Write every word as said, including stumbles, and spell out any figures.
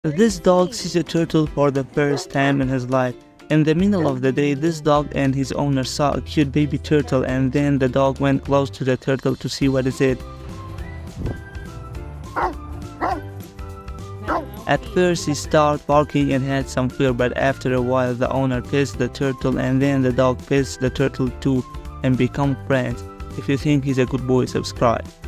This dog sees a turtle for the first time in his life. In the middle of the day, this dog and his owner saw a cute baby turtle, and then the dog went close to the turtle to see what is it. At first he started barking and had some fear, but after a while the owner pets the turtle, and then the dog pets the turtle too and become friends. If you think he's a good boy, subscribe.